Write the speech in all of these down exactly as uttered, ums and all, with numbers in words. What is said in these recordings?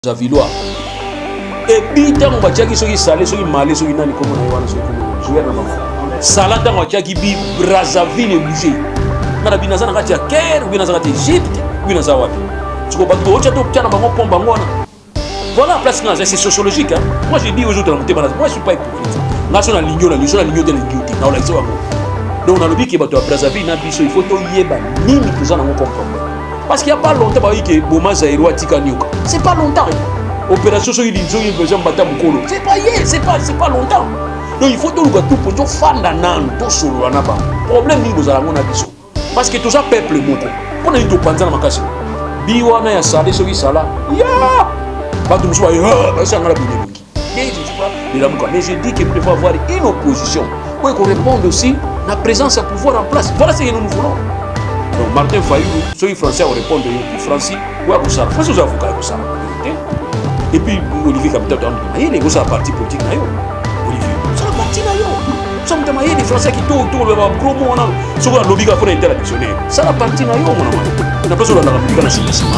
Zavilois. Et puis, tant qu'on va dire qu'ils sont salés, sont malés, sont inani, comme on a dit, sont joués dans la maman. Salat, tant qu'on va dire qu'ils bi Brazzaville est bougé. Nana binaza na kati ya Caire, ou binaza kati Égypte, ou binaza wapi. Tu comprends pas? Tu as tout dans bango pom bango. Voilà la place là, c'est sociologique. Hein? Moi, j'ai dit aujourd'hui, moi, je ne suis pas hypocrite. National ligne, la ligne, la ligne de l'inquiétude. Dans la zone. Donc, on a le but qui va te Brazzaville, il faut que tu aies ni ni que ça n'a pas problème. Parce qu'il n'y a pas longtemps que Boma Zaïro a tika Nyoka. C'est pas longtemps. Opération sur l'île, sur l'île, sur l'île, c'est pas hier, c'est pas, c'est pas longtemps. Donc il faut tout le tout pour tout fan d'anan, tout solo anaba. Problème ni nous allons abisso. Parce que tout ça peuple moko. On a eu tout panza na makasi. Biwana ya salé sur sala. Ya! Pas tout soit ya, ça ngala bini. Mais je sais pas, mais je dis que nous devons avoir une opposition pour qu'on réponde aussi à la présence à pouvoir en place. Voilà ce que nous nous voulons. Donc Martin Fayulu, ceux qui français répondent aux Français, ou à Boussara. Français aux avocats, Boussara. Et puis Olivier Capitaine, il y a un parti politique. Olivier, c'est la partie là. Nous sommes des Français qui tournent autour de la gros mot. Sur la lobby pour interdictionner. C'est la partie là. On n'a pas besoin de la République nationale.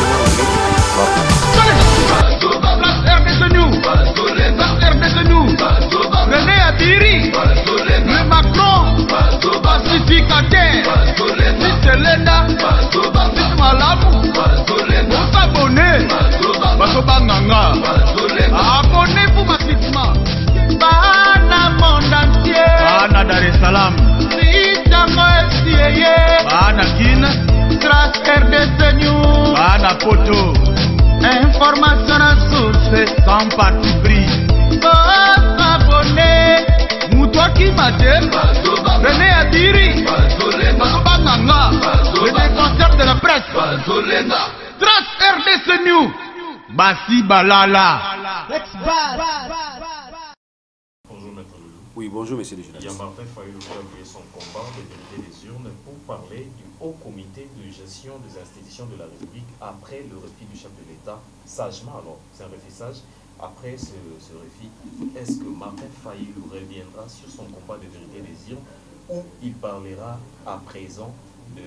René Adiri, le Macron, pacificateur, Selena, Malamu, s'abonner, Basobanganga, abonnez-vous massivement. Bana monde entier, Bana Dar es Salaam, Sitango F C A, Bana Kin, Trace R D C News, Bana Poto, information à source, sans parti pris. S'abonner, Moutoua qui m'a dit, René Adiri, Basobanganga, le défenseur de la presse, Trace R D C News, Bassi Balala. Bonjour Maître Loulou. Oui, bonjour Monsieur le Il y a Martin Fayulu qui a appuyé son combat de vérité des urnes pour parler du Haut Comité de gestion des institutions de la République après le refus du chef de l'État. Sagement alors, c'est un refus sage. Après ce, ce refus, est-ce que Martin Fayulu reviendra sur son combat de vérité des urnes ou il parlera à présent de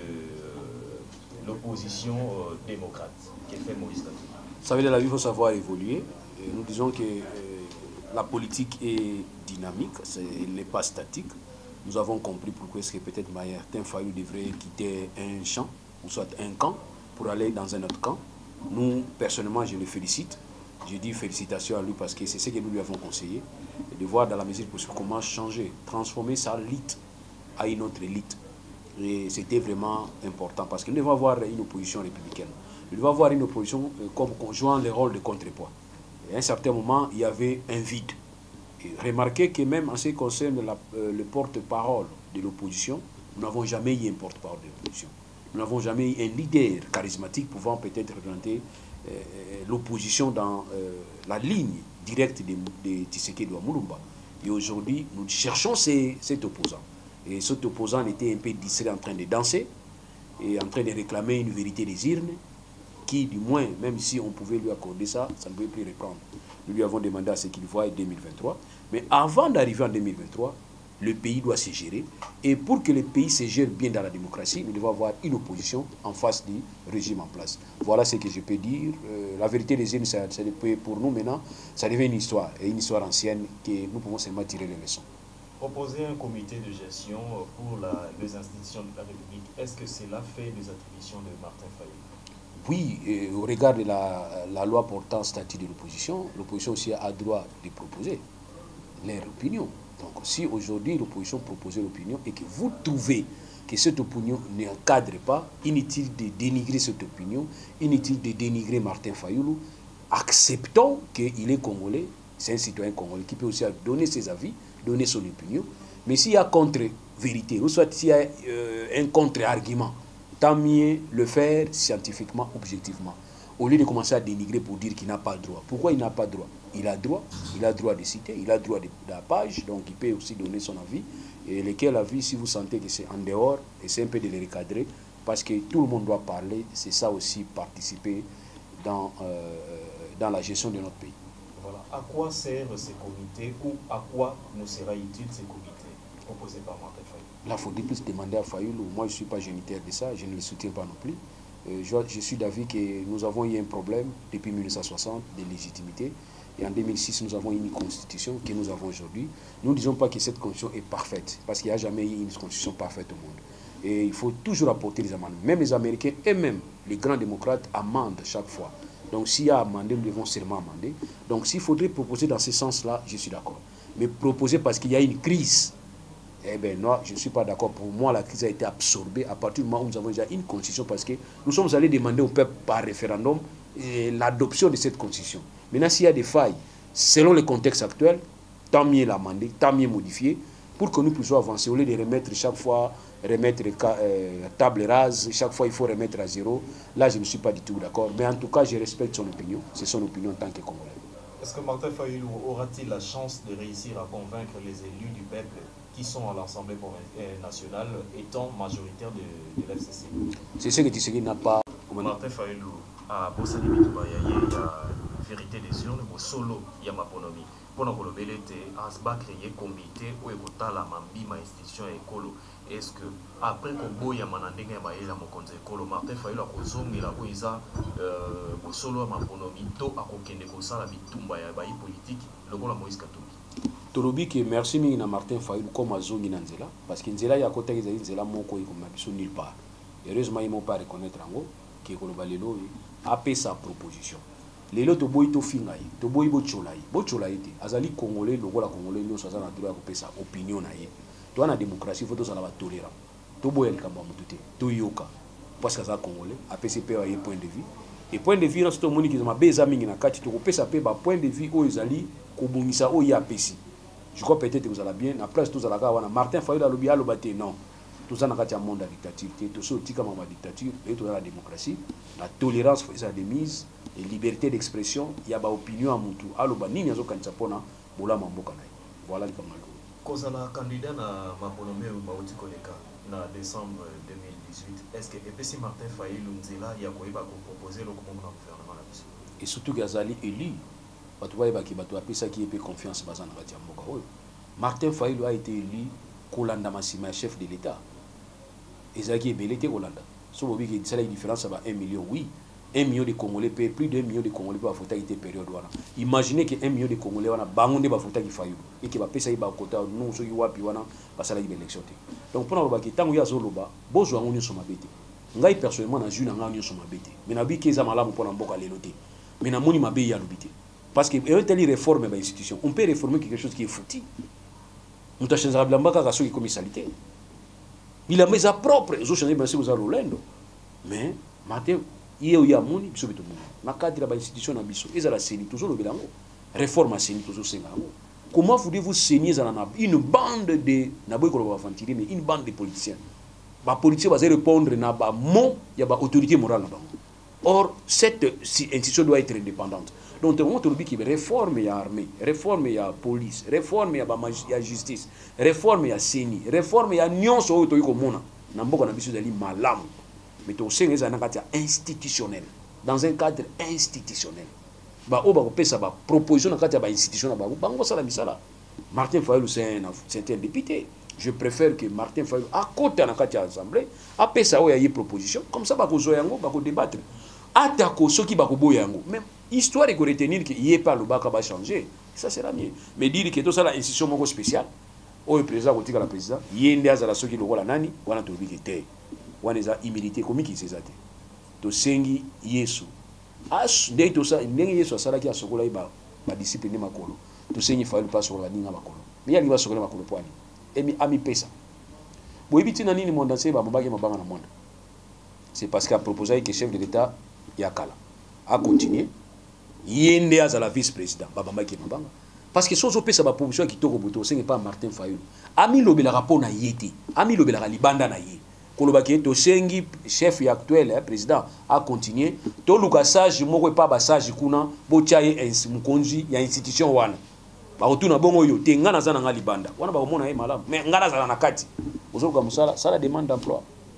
l'opposition euh, démocrate qui fait Maurice Kamto? Ça veut dire que la vie, il faut savoir évoluer. Et nous disons que euh, la politique est dynamique, elle n'est pas statique. Nous avons compris pourquoi est-ce que peut-être Martin Fayulu devrait quitter un champ, ou soit un camp, pour aller dans un autre camp. Nous, personnellement, je le félicite. Je dis félicitations à lui parce que c'est ce que nous lui avons conseillé. De voir dans la mesure possible comment changer, transformer sa élite à une autre élite. Et c'était vraiment important parce que nous devons avoir une opposition républicaine. Nous devons avoir une opposition euh, comme jouant le rôle de contrepoids. Et à un certain moment, il y avait un vide. Et remarquez que même en ce qui concerne la, euh, le porte-parole de l'opposition, nous n'avons jamais eu un porte-parole de l'opposition. Nous n'avons jamais eu un leader charismatique pouvant peut-être représenter euh, l'opposition dans euh, la ligne directe de, de Tshisekedi Moulumba. Et aujourd'hui, nous cherchons ces, cet opposant. Et cet opposant était un peu distrait en train de danser et en train de réclamer une vérité des urnes qui, du moins, même si on pouvait lui accorder ça, ça ne pouvait plus reprendre. Nous lui avons demandé à ce qu'il voie en deux mille vingt-trois. Mais avant d'arriver en deux mille vingt-trois, le pays doit se gérer. Et pour que le pays se gère bien dans la démocratie, nous devons avoir une opposition en face du régime en place. Voilà ce que je peux dire. Euh, la vérité des urnes, ça, ça, pour nous maintenant, ça devient une histoire, et une histoire ancienne que nous pouvons seulement tirer les leçons. Proposer un comité de gestion pour la, les institutions de la République, est-ce que cela fait des attributions de Martin Fayulu? Oui, et au regard de la, la loi portant statut de l'opposition, l'opposition aussi a droit de proposer leur opinion. Donc si aujourd'hui l'opposition propose l'opinion et que vous trouvez que cette opinion n'encadre pas, inutile de dénigrer cette opinion, inutile de dénigrer Martin Fayulu, acceptons qu'il est congolais, c'est un citoyen congolais qui peut aussi donner ses avis, donner son opinion. Mais s'il y a contre-vérité, ou soit s'il y a euh, un contre-argument, tant mieux le faire scientifiquement, objectivement. Au lieu de commencer à dénigrer pour dire qu'il n'a pas le droit. Pourquoi il n'a pas le droit? Il a droit, il a droit de citer, il a droit de, de la page, donc il peut aussi donner son avis. Et lequel avis, si vous sentez que c'est en dehors, essayez un peu de les recadrer, parce que tout le monde doit parler, c'est ça aussi participer dans, euh, dans la gestion de notre pays. Voilà. À quoi servent ces comités ou à quoi nous sera utile ces comités proposés par Martin Fayulu? Là, il faut plus demander à Fayulu. Moi, je ne suis pas géniteur de ça, je ne le soutiens pas non plus. Euh, je, je suis d'avis que nous avons eu un problème depuis mille neuf cent soixante de légitimité. Et en deux mille six, nous avons une constitution que nous avons aujourd'hui. Nous ne disons pas que cette constitution est parfaite, parce qu'il n'y a jamais eu une constitution parfaite au monde. Et il faut toujours apporter les amendements. Même les Américains et même les grands démocrates amendent chaque fois. Donc s'il y a amendé, nous devons seulement amender. Donc s'il faudrait proposer dans ce sens-là, je suis d'accord. Mais proposer parce qu'il y a une crise, eh bien non, je ne suis pas d'accord. Pour moi, la crise a été absorbée à partir du moment où nous avons déjà une constitution, parce que nous sommes allés demander au peuple par référendum l'adoption de cette constitution. Maintenant, s'il y a des failles, selon le contexte actuel, tant mieux l'amender, tant mieux modifier, pour que nous puissions avancer. Au lieu de remettre chaque fois, remettre euh, table rase, chaque fois il faut remettre à zéro. Là, je ne suis pas du tout d'accord. Mais en tout cas, je respecte son opinion. C'est son opinion en tant que Congolais. Est-ce que Martin Fayulu aura-t-il la chance de réussir à convaincre les élus du peuple qui sont à l'Assemblée nationale étant majoritaire de, de l'F C C? C'est ce que Tshisekedi n'a pas... Martin Fayulu a bossé des bitouba, il y a vérité des urnes, au solo, il y a ma ponomie. Pour nous relèver, Asba créé comité où il y a la mambi, ma institution écolo. Est-ce que après que il y a manandinga il y a mon conseil écolo, Martin Fayulu a kozongi la koiza au solo ma ponomie, to a kokende kosa la bitumba ya bayi politique, le gola Moïse Katumbi. Tolobi que merci mingi Martin Fayulu comme azongi na nzela, parce que nzela ya kota ezali nzela moko yi comme biso nulle part. Heureusement ils m'ont pas reconnaître ngo que koloba lelo a fait sa proposition. Lelo to boy to finga yi, to boy bo chola yi, bo chola yi te. Azali Congolais, le gola Congolais nyo soza na droit ko pesa opinion na ye. To na démocratie faut to za na tolérant. To boy el kamba mututé, to yoka. Parce que ça Congolais, a P C P a point de vue. Et point de vue na sto moni ki za mabeza mingi na kati to ko pesa pe ba point de vue o ezali ko bongisa o ya pesi. Je crois peut-être que vous allez bien. Après tout ça la wana Martin Fayulu alobi alobate non. Tout ça na kati ya monde la dictature, tout ça tika ma dictature et tout la démocratie, la tolérance faut ça de mise. Et liberté d'expression, il y a une opinion à Moutou. Alors, il y a une opinion à Moutou. Voilà le Cameroun. Quand on a candidat à Maponomé ou Baouti Koleka en décembre deux mille dix-huit, est-ce que si Martin Fayulu Nzela, il y a proposé le gouvernement? Et surtout qu'il y a élu, qui a confiance dans Martin Fayulu a été élu Kolanda Massima, chef de l'État. Et ça qui est belé, Kolanda. Si vous voyez que ça a une différence, ça un million, oui. un million de Congolais paient plus d'un million de Congolais pour la période. Imaginez que un million de Congolais ont bangoné la faute qui faillit et qui va payer ça côté nous ceux qui wapi wana passer l'élection. Donc pour nous tant que ya zoloba bozo ngoni soma bete. Ngai personnellement na juna ngani soma bete. Mais na bi keza malamu pour na mboka leloté. Mais na moni mabe ya lobité. Parce que une telle réforme ba institution, on peut réformer quelque chose qui est foutu. On t'a changé la mbaka ka so qui commisalité. Il a mis à propre, zo changer ben si vous allez Rolando. Mais Martin il y a moni biso bitu moni na cadre ba institution na biso ezala seni toujours le belango réforme seni toujours sengango. Comment voulez-vous saigner une bande de na boy ko ba ventiler mais une bande de politiciens ba politiciens va répondre na ba mot ya ba autorité morale na ba. Or cette institution doit être indépendante. Donc on te dit qu'il réforme ya armée, réforme ya police, réforme ya ba ya justice, réforme ya seni, réforme ya nyonso oyo to yiko mona na mboka na biso dali malamu. Mais tout ça est institutionnel, dans un cadre institutionnel. Bah, on va faire ça, proposition dans le cadre institutionnel. Bah, on va ça la misala. Martin Fayulu c'est un, un député. Je préfère que Martin Fayulu à côté dans le cadre de l'Assemblée, après ça, il y a une proposition. Comme ça, bah, on va débattre. Attaquer ceux qui vont yango. Même histoire de retenir qu'il n'y ait pas le bac va changer. Ça sera mieux. Mais dire que tout ça la institution spéciale, au président, au la président, il y a des ceux qui le voient nani, on a trouvé que t'es. Waneza humilité comme qui c'est to sengi Yesu as ndei to sa ndenge Yesu asala ki asokola iba ba discipline makolo to sengi Fayulu pas sur la ninga makolo mais yali ba sokola makolo pwani emi ami pesa boyibiti na nini monde nseba mabaki mabanga na monde. C'est parce qu'a proposé que chef de l'État yakala a continuer yende azala vice-président babambaki mabanga parce que sozo pesa ba proposition ki toko boto sengi pas Martin Fayulu ami lobela rapport na yete ami lobela libanda na ye Kolobaki to sengi chef actuel eh, président a continué to luka sage moko pa ba sage kuna bo chaye mukonzi ya institution wana ba otuna bongo yo te ngana zana ngali banda wana ba omona e malamu mais ngana zana na kati ozoka musala sala demande d'emploi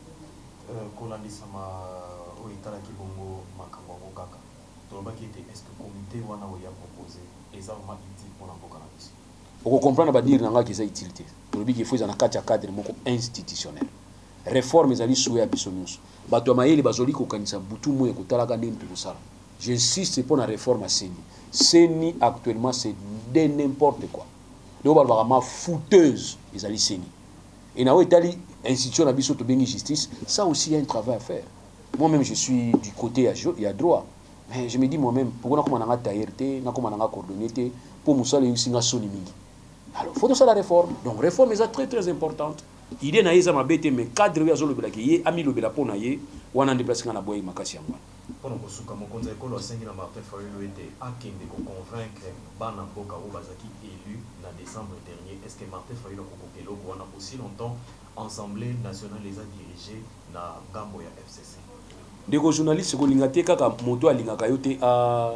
euh kolandi sama o itala ki bongo makambo ko kaka to lobaki te est-ce que comité wana o ya proposer exactement utile pour la boka na biso o ko comprendre ba dire nanga ki ça utilité to lobiki faut za na kati ya cadre moko institutionnel. réforme ezali souhait ya biso nyonso bato ya mayele bazoli kokanisa butu moye kotalaka ndenge mpe kosala. J'insiste pour la réforme à Seni. Seni actuellement c'est de n'importe quoi. Donc on va vraiment fouteuse les ali Seni. Et na Itali institution na biso to bengi justice, ça aussi il y a un travail à faire. Moi-même je suis du côté il y a droit. Mais je me dis moi-même pourquoi na comment na taillerte, na comment na coordonner pour musala yusinga soni mingi. Alors faut que ça la réforme. Donc réforme est très très importante. Idée na yeza mabete mais cadre ya zolo belaki ye ami lobela pona ye wana déplacer na boye makasi yango. Pendant que Souka Mokonza Ekolo a cinq ans Martin Fayulu était à Kende pour convaincre Bana Boka Obazaki élu en décembre dernier. Est-ce que Martin Fayulu a Kokokelo on a aussi longtemps Assemblée nationale les a dirigés na Gamboya F C C. Des journalistes ko lingate kaka moto alingaka yote a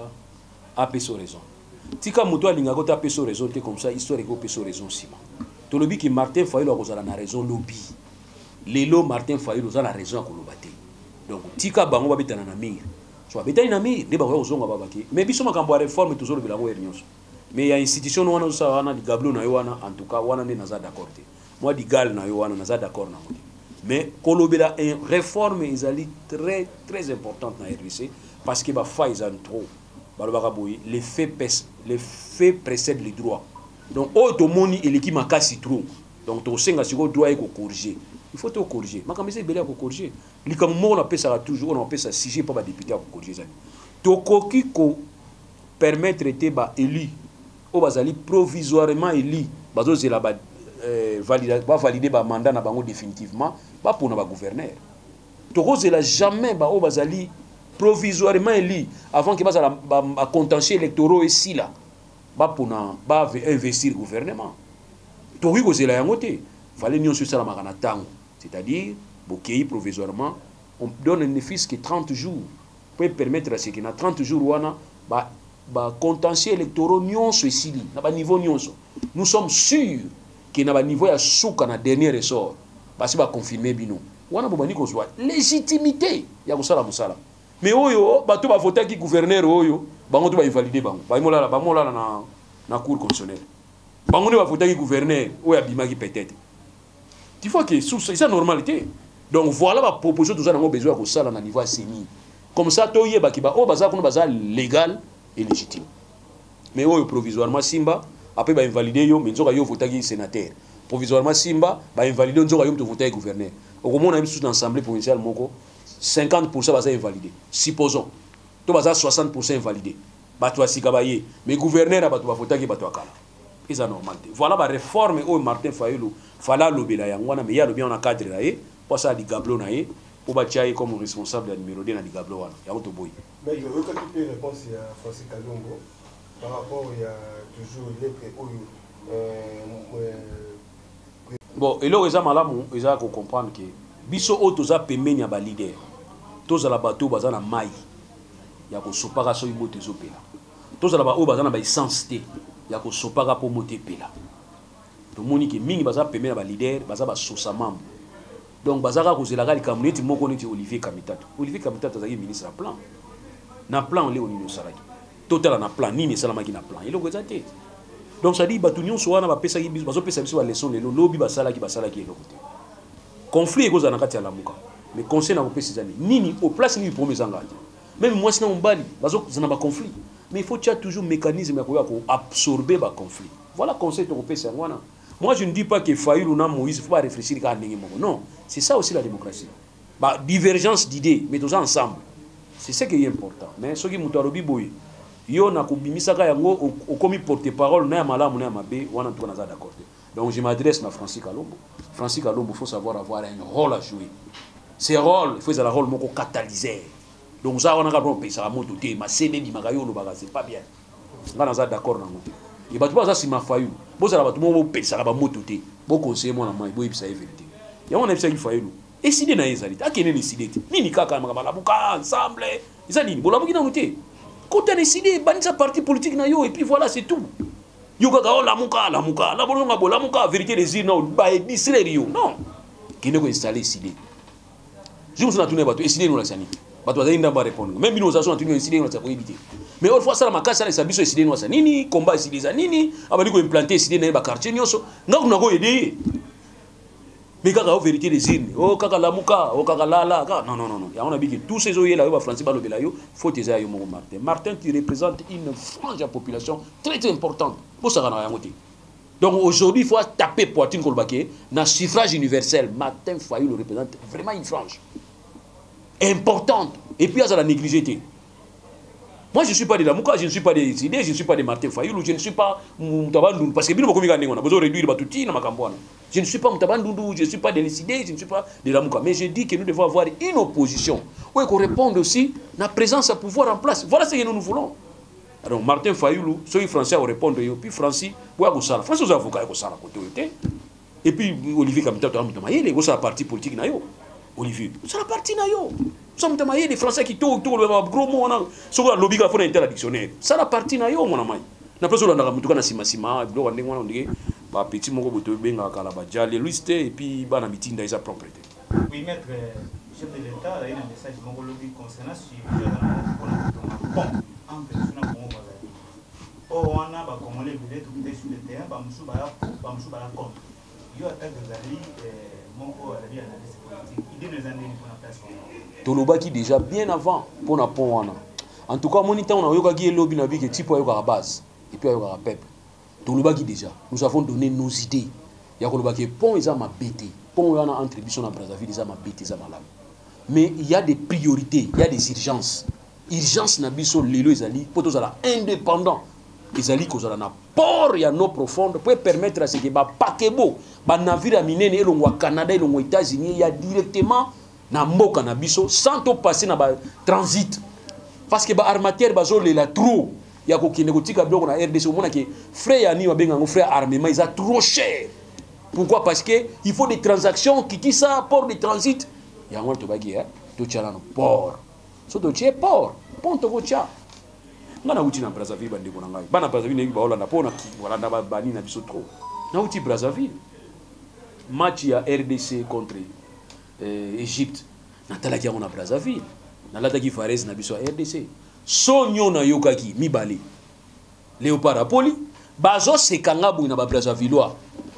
a peso raison. Tika moto alingaka ta peso raison te comme ça histoire ko peso raison sima. To lobi ki Martin Fayulu a kozala na raison lobby. Lelo Martin Fayulu a la raison ko lobate. Donc tika bango babetana na mir. So babetani na mir ne ba ko zonga babaki. Mais biso makambo ya réforme toujours le bilango ernyoso. Mais il y a institution wana usa wana di gablo na yo wana en tout cas wana ne naza d'accord te. Moi di gal na yo wana naza d'accord na ngodi. Mais kolobela une réforme ezali très très importante na R D C parce que ba fa ils en trop. Balobaka boyi les faits les faits précèdent les droits. Donc automoni eleki makasi trop. Donc to senga siko droit ko corriger. Il faut te corriger. Makamese belé ko corriger. Likammo on appelle ça toujours on appelle ça sujet pas ba député ko corriger ça. To koki ko permettre te ba élu o bazali provisoirement élu bazo zela ba valider ba valider ba mandat na bango définitivement ba pour na ba gouverneur. To kozela jamais ba o bazali provisoirement élu avant que bazala ba contentieux électoraux ici là. Ba pour na ba investir gouvernement. To wi kozela yango te. Fallait nous sur ça la makana tango. C'est-à-dire, bokei provisoirement, on donne un bénéfice que trente jours. Pour permettre à ce qu'il y a trente jours, wana, ba, ba contentieux électoraux nyonso ici, na ba niveau nyonso. Nous sommes sûrs qu'il y a un niveau ya souka na dernier ressort. Parce que ba confirmer bino. Wana bobani ko soit légitimité ya kosala musala. Mais oyo, ba to ba voter ki gouverneur oyo, bango to ba invalider bango. Ba mola la ba mola na na cour constitutionnelle. Bango ne ba voter ki gouverneur oyo abimaki peut-être. Il faut que c'est ça normalité. Donc voilà la proposition que nous avons besoin de ça à niveau Seni. Comme ça, tout est bakiba oh baza kono baza légal et légitime. Mais oh provisoirement Simba après ba invalider yo mais nzoka yo voter qui sénateur. Provisoirement Simba ba invalider nzoka yo to voter gouverneur. Au moment on a sous l'assemblée provinciale moko cinquante pour cent baza invalidé. Supposons to baza soixante pour cent invalidé. Ba to asikabaye mais gouverneur ba to voter qui ba to akala. C'est normal. Voilà la réforme où Martin Fayulu fallait l'obéir à Yangwana, mais il y a le bien en cadre là, pour ça, il gablo naïe, pour bâtir comme responsable de numéro deux dans le gablo. Il y a un boy. Mais il y a une réponse à Francis Kalongo par rapport il y a toujours les bon, et là, ils ont malamu, ils ont comprendre que biso autos a payé ni a leader. Tous à la bateau bazan na maille. Il y a ko sopara so imote zopela. Tous à la bateau bazan na ba essence té. Il y a ko sopara pour monter pela. To moni ke mingi baza payé na ba leader, baza ba sosa membre. Donc bazaka ko zelaka li community moko neti Olivier Kamitatu. Olivier Kamitatu azaki ministre à plan. Na plan on le oni no saraki. Total na plan nini salamaki na plan. Il ko ezate. Donc ça dit batu nyonso wana ba pesa ki biso bazo pesa biso ba leçon lelo lobi basala ki basala ki eloko te. Conflit eko na kati ya lamuka. Mais conseil na ko pesa zani nini au place ni premier zanga. Même moi sina mbali bazo zana ba conflit. Mais il faut qu'il y ait toujours un mécanisme pour absorber le conflit. Voilà le conseil que je fais. Moi, je ne dis pas que Fayulu ou Moïse, il ne faut pas réfléchir à Nengi. Non, c'est ça aussi la démocratie. Bah, divergence d'idées, mais tous ensemble. C'est ce qui est important. Mais ce qui est important, il y a un commis porte-parole, d'accord. Donc je m'adresse à Francis Kalombo. Francis Kalombo, il faut savoir avoir un rôle à jouer. Ce rôle, il faut avoir un rôle catalyseur. Donc ça on a pas payé ça moto té ma C D di magayo no baga c'est pas bien. Ngana za d'accord na moto. Et ba tu ça si ma fayu. Bo ça ba tu mo payé ça ba moto té. Bo conseiller moi na mai bo ibisa vérité. Ya on a bisa ki fayu. Et si de na ezali. Akene ni sidé. Nini kaka ma la buka ensemble. Isa nini bo la buki na moté. Quand on a décidé banisa parti politique na yo et puis voilà c'est tout. Yo kaka o la muka la muka. La bo nga bo la muka vérité des îles na ba e disere yo. Non. Kine ko installer sidé. Je vous na tourner ba to et sidé no la sani. Même si nous avons décidé de éviter. Mais autrefois, ça m'a cassé, ça a décidé de faire nini, combat décidé de nini, avant de implanter décidé dans le quartier, nous avons aidé. Mais mais kaka o vérité des îles oh kaka lamuka oh kaka lala non non non non ya on a dit que tous ces oyer là yo ba français ba lobela yo faut tes ayo mo Martin Martin qui représente une frange de la population très très importante pour ça na yango. Donc aujourd'hui il faut taper Poitine Kolbaké dans suffrage universel. Martin Fayulu représente vraiment une frange importante et puis à la négligé. Moi je ne suis pas de la Mouka, je ne suis pas des idées, je ne suis pas de Martin Fayulu, je ne suis pas Moutabandou parce que bien beaucoup on a besoin de réduire Batouti dans ma campagne. Je ne suis pas Moutabandou, je ne suis pas de l'idée, je ne suis pas de la Mouka, mais je dis que nous devons avoir une opposition où qu'on réponde aussi la présence à pouvoir en place. Voilà ce que nous nous voulons. Alors Martin Fayulu, ceux français vont répondre et puis Francis, ouais go sala, Français aux avocats go sala côté et puis Olivier Kamita to amutama yele go sala parti politique na yo. Olivier, c'est la partie na yo. Nous sommes les Français qui tout tout le gros mot on a sur lobby ga fona interdictionnaire. Ça la partie na yo mon amai. Na place on a mutuka na sima sima bilo wande ngwana ndike ba petit moko boto benga kala ba jale liste et puis ba na meeting da isa propriété. Oui maître chef de l'état il y a un message moko lobby concernant sur bon en personne bon bazali. Oh on a ba comme les billets tout sur le terrain ba musu ba ba musu ba compte. Yo attaque bazali moko à la vie analyse politique. Idée des années pour la place. Tolobaki déjà bien avant pour na pont wana. En tout cas monita on a yoka gi lobby na bi que type yoka base et puis yoka peuple. Tolobaki déjà nous avons donné nos idées. Ya kolobaki pont eza ma bête. Pont wana entre biso na Brazzaville eza ma bête eza malade. Mais il y a des priorités, il y a des urgences. Urgence na biso lelo ezali pour tous ala indépendant. Ezali kozala na port ya no profonde pour permettre à ce que ba pakebo ba navire minene elongwa Canada elongwa États-Unis il y a directement na mboka na biso sans to passer na ba transit parce que ba armateur bazo le la trop ya ko kine ko tika biloko na R D C omona ke frère ya ni babenga ngo frère armement ils a trop cher. Pourquoi? Parce que il faut des transactions qui qui ça port de transit ya ngol to bagi hein to tchala no port so to tche port pont to ko tcha ngana uti na Brazzaville bande ko ngai bana Brazzaville ngi ba Hollande pona ki wala na ba bani na biso trop na uti Brazzaville match ya R D C contre euh, Égypte natalaki yango na Brazzaville nalataki Fares na biso R D C sonyo na yokaki mibale Léopard Apoli bazo sekanga bu na ba Brazzavillois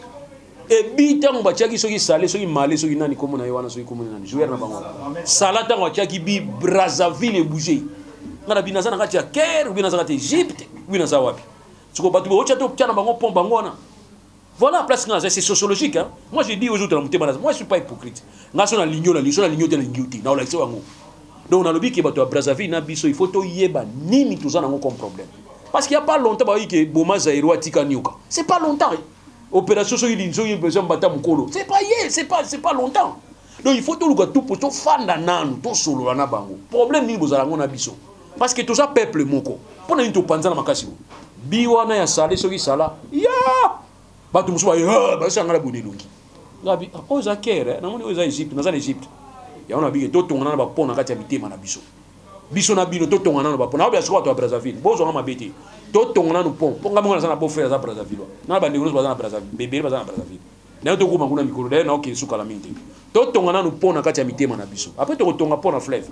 e bita ngo bachaki soki salé soki malé soki nani komo na yowana soki komo nani joueur na bango salata ngo bachaki bi Brazzaville e bouger ngana binaza na kati ya Caire ou binaza kati Égypte ou binaza wapi tsiko batu bo chato tchana bango pom bango na. Voilà, place c'est sociologique. Hein? Moi, je dis aux autres, moi, je ne suis pas hypocrite. Moi, je suis dans l'igno, je suis dans l'igno de l'igno. Donc, on a le but que à Brazzaville, il faut que ni tout ça comme problème. Parce qu'il n'y a pas longtemps que Boma Zaïro a tika nyoka. C'est pas longtemps. Opération sur l'île, sur l'île, sur l'île, c'est pas hier, c'est pas, c'est pas longtemps. Donc, il faut tout le tout pour tout fan d'anano, tout solo na bango. Problème ni vous allez biso. Parce que tout ça peuple moko. Pour nous tout panza na makasi. Biwana ya salé sur sala. Ya! Batu musuba ya ba sanga la bonelongi ngabi o za kere na moni o za Egypte na za Egypte ya ona bi to tongana ba pona kati ya bitema na biso biso na bino to tongana ba pona ba soko to Brazzaville bozo nga mabete to tongana no pon ponga mona sana bo frère za Brazzaville na ba ndikuno ba za Brazzaville bebe ba za Brazzaville na to kuma kuna mikolo na ok suka la minte to tongana no pona kati ya mitema na biso après to tonga pona fleuve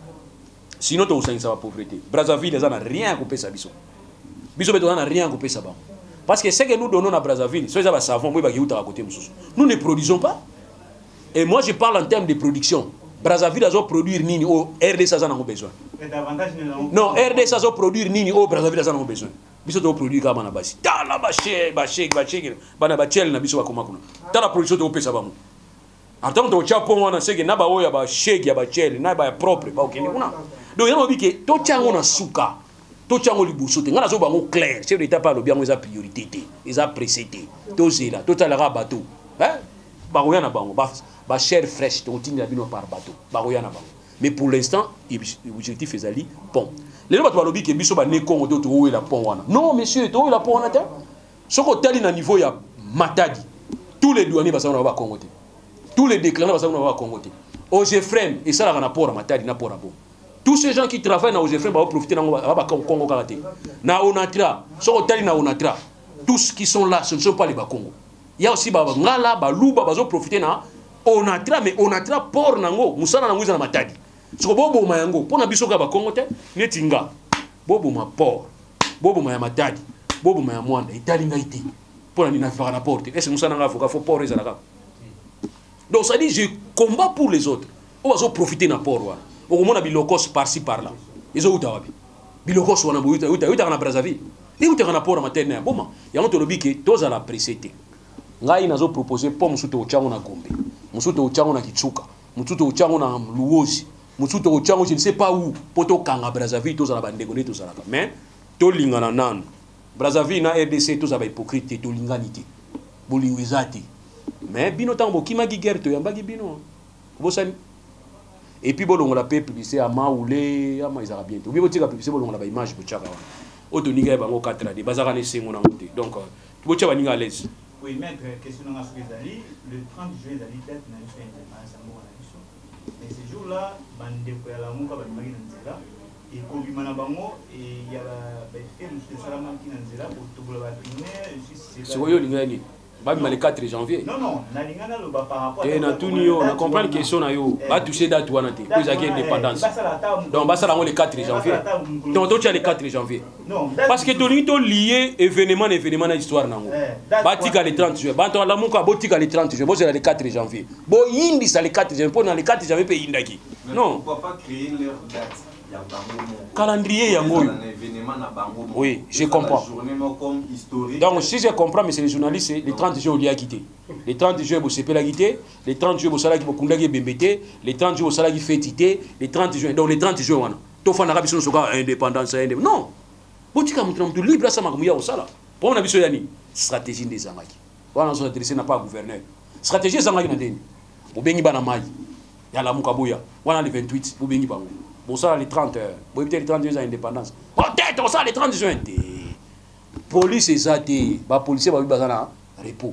sinon to usangisa ba pauvreté Brazzaville za na rien ko pesa biso biso beto na rien ko pesa ba. Parce que ce que nous donnons à Brazzaville, c'est ça savon, à côté nous ne produisons pas. Et moi je parle en termes de production. Brazzaville a produire nini au R D C a besoin. Non, R D C a produire nini au Brazzaville a besoin. Biso to produire kama na basi. Ta la bache, bache, bache, bana bachel na biso bakoma kuna. Ta la production to pesa ba mu. Attends to chapo wana sege na ba oya ba shake ya bachel na ba propre ba okeni kuna. Donc yano bike to chango na suka. Tout chango libuso te ngana zo bango clair chef d'état parle bien les priorité te les a précédé tout cela tout à la bateau hein ba roya na bango ba ba chair fraîche to tinga bino par bateau ba roya na bango mais pour l'instant l'objectif ezali pont les bato balobi ke biso ba ne kongo to to la pont wana non monsieur to la pont wana te soko tali na niveau ya Matadi tous les douaniers ba sa na ba kongo te tous les déclarants ba sa na ba kongo te au Gefrem et ça la na port Matadi na port abo. Tous ces gens qui travaillent dans Ogefrem vont profiter dans le Congo Karaté. Na Onatra, na Onatra, tous qui sont là, ce ne sont pas les Bakongo. Il y a aussi Ngala, Balouba, Bazo profiter na Onatra, mais Onatra port nango, Moussana nango na Matadi. Ce que Bobo Mayango, pour na biso ka Bakongo te, netinga. Bobo ma port, Bobo ma Matadi, Bobo ma Mwanda, Italinga ité. Pour na nina faire na porte. Est-ce que Moussana nga faut port ezalaka? Donc ça dit, je combats pour les autres. On va profiter d'un port. Au moins, on a bilokos par-ci par-là. Ils ont où t'as bilokos ou on a où t'as où t'as na Brazzaville. Et où t'as na port matin. Bon, il y a un tolobi qui tous à la précédé. Ngai nazo proposer pour musuto ochango na Gombe. Musuto ochango na Kitsuka. Musuto ochango na Luozi. Musuto ochango je ne sais pas où. Poto kanga Brazzaville tous à la bande gone tous à la. Mais to lingana nan. Brazzaville na R D C tous à ba hypocrite to linganité. Bolingwezati. Mais bino tango kima gi guerre to yambagi bino. Bosani. Et puis bon on la paix publicité à Maoulé, à Maïsara bientôt. Oui botika publicité bon on la ba image pour chaka. Auto ninga bango quatre de bazara ne sengo na ngote. Donc tu botia baninga à l'aise. Oui, maître, question dans le trente juillet, la date n'a pas été mais ce jour-là, bande ko ya la muka ba magi nzela et ko bi mana bango et il y a ba fait monsieur Salama qui nzela pour tout le bâtiment juste c'est quoi yo lingani ba mi le quatre janvier non non na lingana lo ba par rapport et na tout yo na comprendre question na yo ba toucher date wana te ko izaki indépendance donc ba sala le quatre janvier donc toi tu as le quatre janvier non parce que to to lié événement événement na histoire nango ba tika le trente juillet ba to la muka bo tika le trente juillet bo c'est le quatre janvier bo yindi ça le quatre janvier pour na le quatre janvier pe yindaki non pourquoi pas créer leur date calendrier yango oui je comprends donc si je comprends mais c'est les journalistes les trente juillet oli a quitté les trente juillet bo sepela quitté les trente juillet bo sala ki bo kundaki bembete les trente juillet bo sala ki fêtité les trente juillet donc les trente juillet wana to fana ka biso soka indépendance non botika mutu mutu libre ça makuya au sala pour na biso yani stratégie des angaki wana so adressé n'a pas gouverneur stratégie zangaki na ndeni bo bengi bana mai ya la mukaboya wana le vingt-huit bo bengi bango bon ça les trente heures bon peut-être les trente juin indépendance peut-être on ça les trente juin police et ça té ba policier ba bazana repos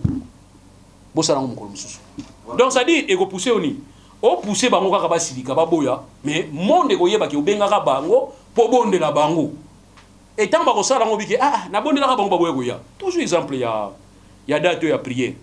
bon ça na mukolo mususu donc ça dit et ko pousser oni o pousser bango kaka ba silika ba boya mais monde ko yeba ki obenga ka bango po bonde la bango et tant ba ko sala ngo biki ah na bonde la ka bango ba boya ko ya toujours exemple ya ya date ya prier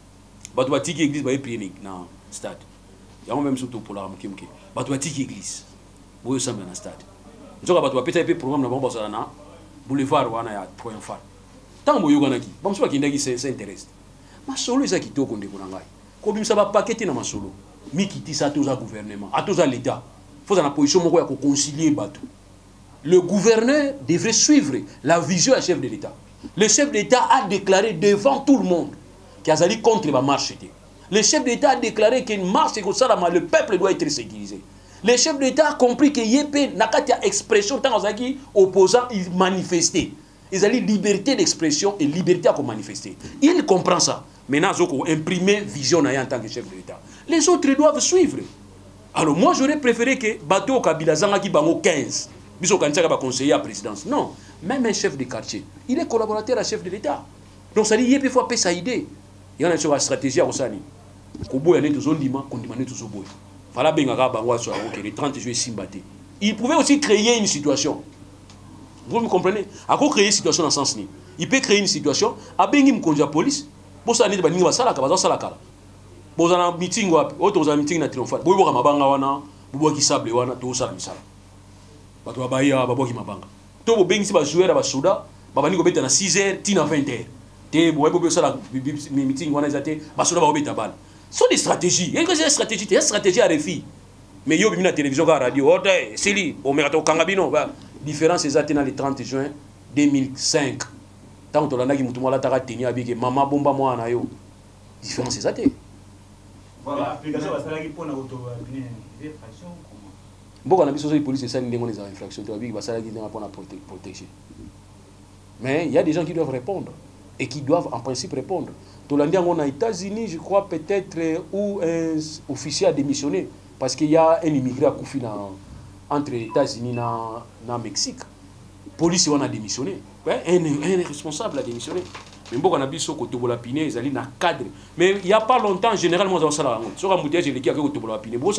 ba to ba tiki église ba prier na stade ya même surtout pour la mukimki ba to ba tiki église boyo samba na stade nzoka bato bapeta pe programme na bango basala na boulevard wana ya point phare tant boyo kanaki bamso bakindaki c'est intéressant masolo eza kitoko ndeko na ngai ko bimisa ba paquet na masolo mikiti sa toza gouvernement a toza l'état faut na position moko ya ko concilier bato le gouverneur devrait suivre la vision du chef de l'état le chef de l'état a déclaré devant tout le monde qu'il azali contre la marche. Le chef de l'état a déclaré qu'une marche comme ça le peuple doit être sécurisé. Le chef d'État a compris que Yépé n'a qu'à dire expression tant que opposants ils manifestaient. Ils allaient liberté d'expression et liberté à manifester. Il comprend ça. Maintenant, ils ont imprimé vision en tant que chef de l'État. Les autres doivent suivre. Alors moi, j'aurais préféré que Bato Kabila Zangaki Bango quinze, Biso Kanchaka va conseiller à la présidence. Non, même un chef de quartier, il est collaborateur à chef de l'État. Donc ça dit Yépé faut appeler sa idée. Il y en a sur la stratégie à Osani. Kobo y a tous ondima, kondimane tous au boy. Fala bengaka bango so OK, le trente juillet Simbate. Il pouvait aussi créer une situation. Vous me comprenez? À quoi créer une situation dans ce sens ni? Il peut créer une situation, a bengi mkonja police, bo sa ni ba ninga basala ka bazo sala kala. Bo za na meeting wapi? Auto za meeting na triomphal. Bo boka mabanga wana, bo boki sable wana to sala misala. Bato ba baya ba boki mabanga. To bo bengi si ba joueur ba soda, ba bani ko beta na six heures tina vingt heures. Te bo bo sala meeting wana ezate ba soda ba beta bala. Ce sont des stratégies. Il y a des stratégies, il y a des stratégies à refus. Mais il y a une télévision, la radio, c'est lui, au Merato Kangabino. La différence est dans le trente juin deux mille cinq. Tant que tu as dit que tu as tenu avec maman bomba moi na yo. Différence est ça. Voilà. L'application va s'arrêter pour notre infraction. Bon, on a vu que les policiers ça des infractions. Tu as vu que va s'arrêter pour la protéger. Mais il y a des gens qui doivent répondre et qui doivent en principe répondre. Tolandi on a États-Unis, je crois peut-être où un officier a démissionné parce qu'il y a un immigré à Koufi entre les États-Unis et le Mexique. La police a démissionné. Un, un responsable a démissionné. Mais bon, on a vu ce côté de la Piné, ils allaient dans le cadre. Mais il n'y a pas longtemps, généralement, on a ça. Sur un bouteille, j'ai l'équipe avec le côté de la Piné.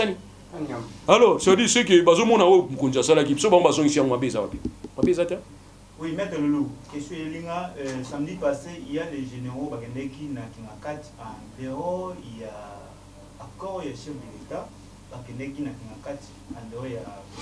Alors, ça dit ce que Bazo Mona ou Mkonja Salaki, ce bon Bazo ici en Mabeza. Mabeza, oui, Maître Loulou, question Elinga, euh, samedi passé, il y a les généraux qui na Kingakat en dehors, il y a accord, il y a chef de l'État, qui na Kingakat en dehors, il y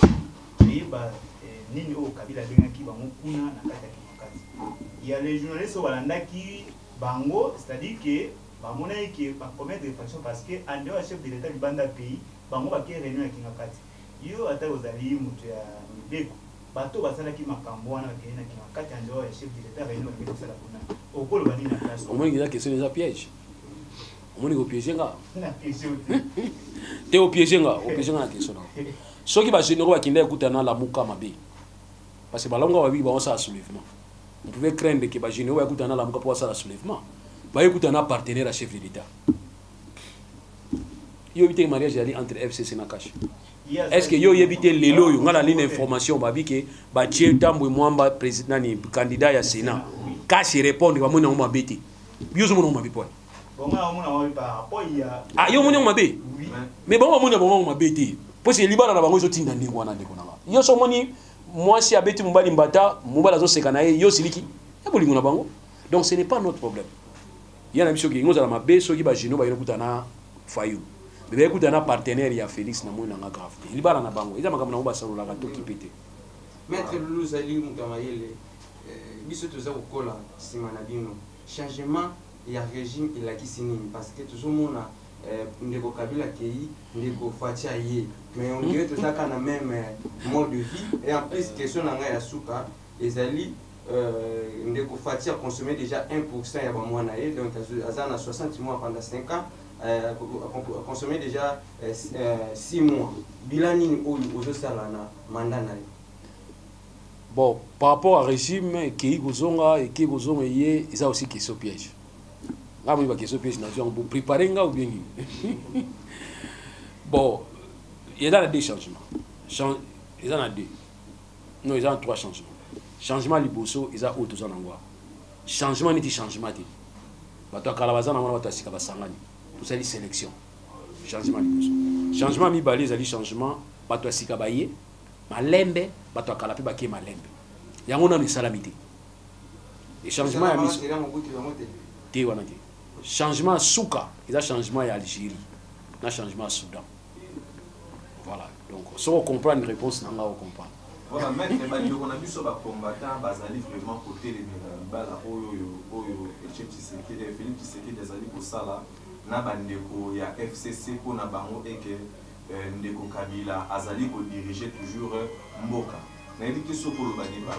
a pays, Nini au Kabila qui va moukouna na Kata Kingakat. Il y a les journalistes au Balanda qui bango, c'est-à-dire que bamona ki ba commettre infraction parce que en dehors chef de l'état du banda pays bango ba ke réunion ya kingakati yo ata ozali mutu ya mibeko bato basala ki makambo wana ke na kingakati en dehors chef de l'état réunion ke sala kuna okolo bani na place au moins il y a question des pièges au moins il piéger nga na question te au piéger nga au piéger nga na question so ki ba généraux akinde ekutana la muka mabe parce que balonga babi ba on ça soulèvement on pouvait craindre que ba généraux ekutana la muka pour ça soulèvement ba ekutana partenaire à chef de l'état yo éviter mariage ali entre F C C na cash est-ce que yo éviter lelo yo ngala ligne information babi que ba tie tambo mwamba président ni candidat ya Sénat cash répondre ba mona ma beti yo zo mona ma bipo bon nga mona wa pa apoya ah yo mona ma be mais bon mona bon ma beti parce que libala na bango zo tinda ndingo wana ndeko nanga yo so moni mwasi abeti mbali mbata mbala zo sekana yo siliki ya bolingo na bango donc ce n'est pas notre problème il y a un biso qui nous a ma be so ki ba jino ba yo kutana fayu bébé écoute un partenaire il y a Félix na mona nga grave il bala na bango eza makambo na ba salola ka to ki pété maître Loulou Zali Mukamayele biso toza kokola sima na bino changement ya régime il a kisini parce que toujours mona ndeko Kabila kei ndeko Fatia ye mais on dirait tout ça quand na même mode de vie et en plus question na nga ya suka ezali ndeko Fatia consommé déjà un pour cent ya ba mwana ye donc azana soixante mois pendant cinq ans Euh, a consommé déjà euh, euh, six mois. Bilani aux Salana, Mandana. Bon, par rapport au régime, qui Gozonga et qui Gozonga, il y a aussi question piège. Là, il y a question piège, pour préparer ou bien. Bon, il y a deux changements. Il y en a deux. Non, il y a trois changements. Changement liboso, il y a autre chose. Changement n'est pas changement. Bato Kalabazana, on va sika basangani. Tout ça dit sélection. Changement liboso. Changement mi balé, ça dit changement. Bato sika baye, malembe, bato kalapi baké malembe. Yango na ni salamité. Et changement ya mis. Té wana té. Changement souka, il y a changement ya Algérie. Na changement Soudan. Voilà. Donc, si on comprend une réponse, on va comprendre. Voilà, maître, on a vu sur les combattants, basali vraiment côté les balles, oyo oyo Philippe Tshisekedi, Philippe Tshisekedi des alliés pour ça là, na bandeko ya F C C pour na bango et que ndeko Kabila azali ko diriger toujours Mboka. Na dit que ce pour le baniba.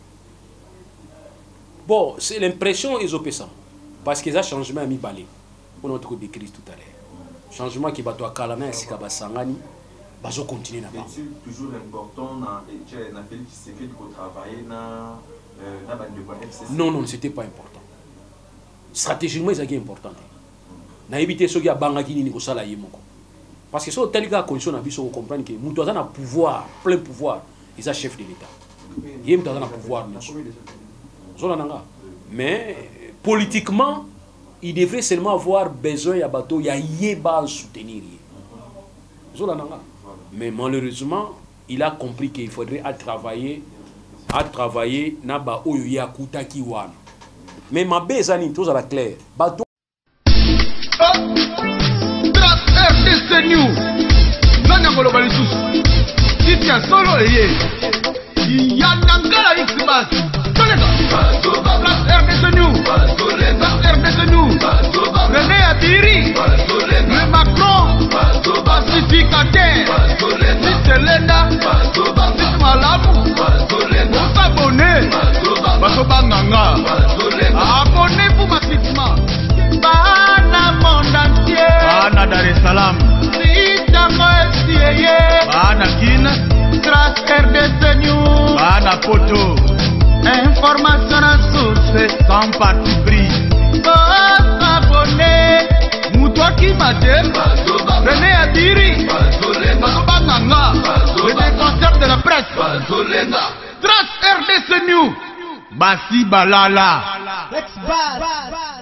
Bon, c'est l'impression ils ont ça parce qu'ils ont changement à mi balé. On a tout décrit tout à l'heure. Changement qui va toi calmer si kaba sangani. Bazo continuer là-bas. C'est toujours important na na Félix Tshisekedi pour travailler na na bandeko F C C. Non non, c'était pas important. Stratégiquement c'est important. Na éviter ceux qui a bangaki ni ko sala yemoko. Parce que so tel cas condition na biso comprendre que mutu azana pouvoir, plein pouvoir, il est chef de l'état. Yem azana pouvoir nso. Zona nanga. Mais politiquement, il devrait seulement avoir besoin ya bateau ya yeba soutenir. Zona nanga. Mais malheureusement, il a compris qu'il faudrait à travailler, à travailler na ba oyo ya kutaki wana. Mais ma bezani tous à la claire. Bateau R D C News. Nanya ngolo balisusu. Titi ya solo eye. Yanangala X-Bas. Tolega. R D C News. R D C News. René Adiri. Le Macron. Pacificateur. Selena, Sis Malamu, Abonnez, Basobanganga, abonnez-vous massivement. Bana monde entier, Bana Dar es Salaam, Sitango F C A, Bana Kina, grâce R D C News, Bana Poto, information à source, sans parti pris. Abonnez, Moutouaki Madem, René Adiri, Basobanganga, le défenseur de la presse, Trace R D C News, Basi Balala.